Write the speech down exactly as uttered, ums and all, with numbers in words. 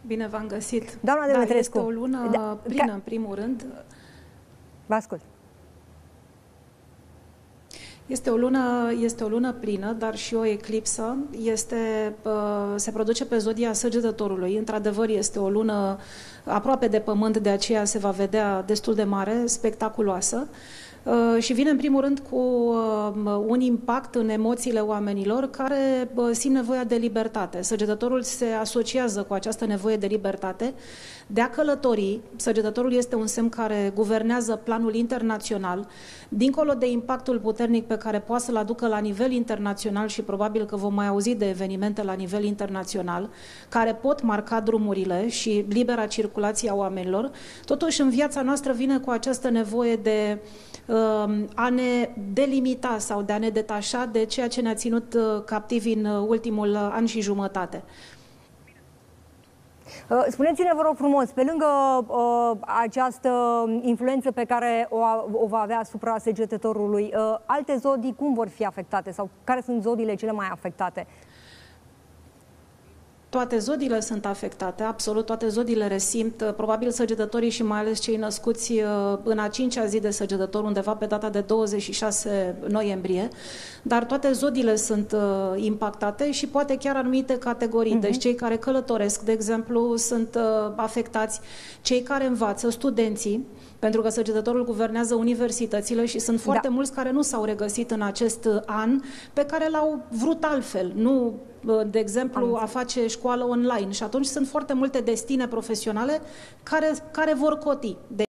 Bine v-am găsit. Doamna da, Demetrescu. este o lună da, plină, ca... în primul rând. Vă ascult. Este o lună, este o lună plină, dar și o eclipsă. Este, se produce pe zodia Săgetătorului. Într-adevăr, este o lună aproape de pământ, de aceea se va vedea destul de mare, spectaculoasă. Și vine în primul rând cu un impact în emoțiile oamenilor care simt nevoia de libertate. Săgetătorul se asociază cu această nevoie de libertate, de a călători. Săgetătorul este un semn care guvernează planul internațional, dincolo de impactul puternic pe care poate să-l aducă la nivel internațional și probabil că vom mai auzi de evenimente la nivel internațional, care pot marca drumurile și libera circulație a oamenilor. Totuși, în viața noastră vine cu această nevoie de a ne delimita sau de a ne detașa de ceea ce ne-a ținut captivi în ultimul an și jumătate. Spuneți-ne, vă rog frumos, pe lângă uh, această influență pe care o, o va avea asupra Săgetătorului, uh, alte zodii cum vor fi afectate sau care sunt zodiile cele mai afectate? Toate zodiile sunt afectate, absolut toate zodiile resimt, probabil Săgetătorii și mai ales cei născuți în a cincea zi de Săgetător, undeva pe data de douăzeci și șase noiembrie, dar toate zodiile sunt impactate și poate chiar anumite categorii. Uh-huh. Deci cei care călătoresc, de exemplu, sunt afectați, cei care învață, studenții, pentru că Săgetătorul guvernează universitățile și sunt foarte da. mulți care nu s-au regăsit în acest an pe care l-au vrut altfel, nu, de exemplu, a face școală online. Și atunci sunt foarte multe destine profesionale care, care vor coti.